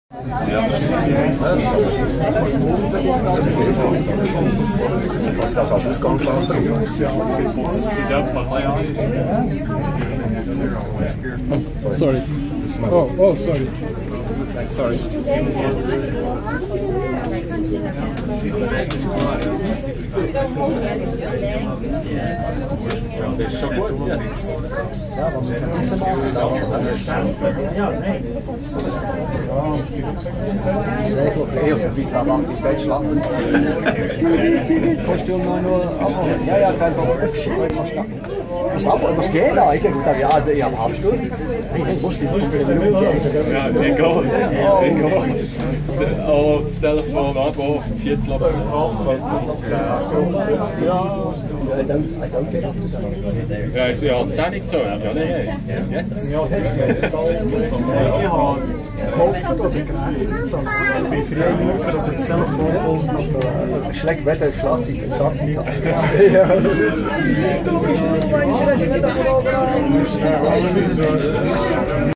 Was das als Ausgangslage? Sorry. Oh, sorry. Sorry. Das ist schon gut jetzt. Ja, aber wir können das machen. Sehr gut, eher wie Tabak ist Deutschland. Die Kostüm nur abholen. Ja, kein Problem. Was geht da? Ich dachte, ja, ich habe eine Stunde. Ich muss die 15 Minuten gehen. Ja, egal. Auch das Telefon abgehen auf dem Viertel ab. Ja, ist ja 10 Töne, ja, nein. Jetzt? Ja, ich habe gehofft oder gefühlt, dass bei freien Rufen, dass das Telefon kommt. Schlecht Wetter, Schlagzeit. Ja, du bist nur mein Schlecht Wetter.